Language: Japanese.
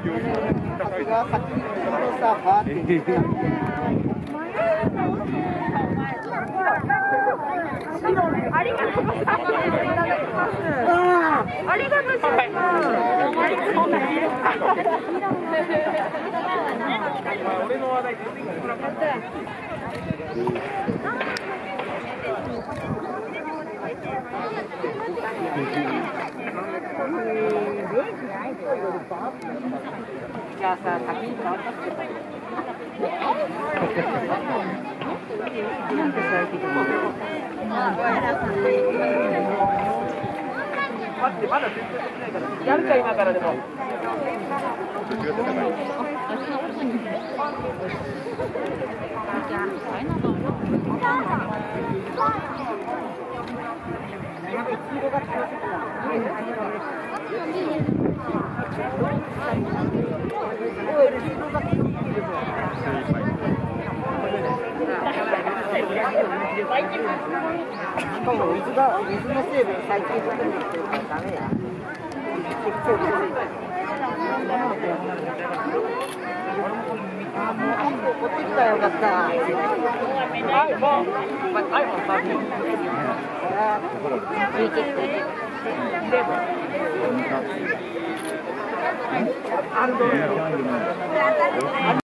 が先にさ、パーって言ってた。ありがとうございます。ありがとうございます。俺の話題全然来なかった。じゃあさ、先に乾かして。なんてさ、聞いても。待って、まだ全然できないから。やるか、今からでも。しかも水の成分最近含んできてるからダメや。あ、もうあんこ持ってきたらよかった。iPhone